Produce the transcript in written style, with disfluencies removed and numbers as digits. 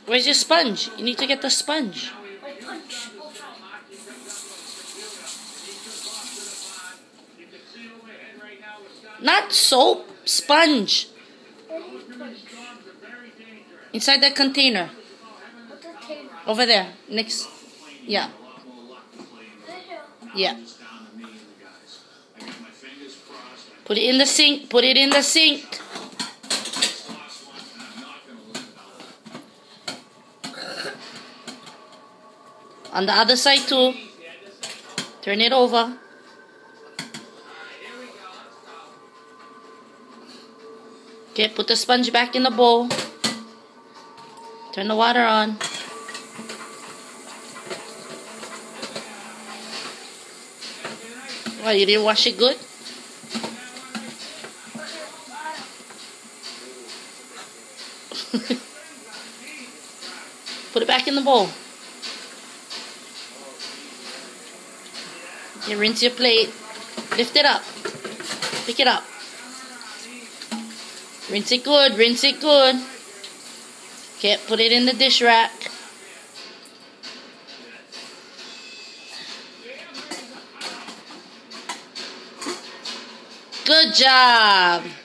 Where's your sponge? You need to get the sponge. Not soap, sponge. Inside that container. Over there, next. Yeah. Yeah. Put it in the sink. Put it in the sink. On the other side too. Turn it over. Okay, put the sponge back in the bowl. Turn the water on. Why, you didn't wash it good? Put it back in the bowl. You rinse your plate. Lift it up. Pick it up. Rinse it good. Rinse it good. Okay, put it in the dish rack. Good job.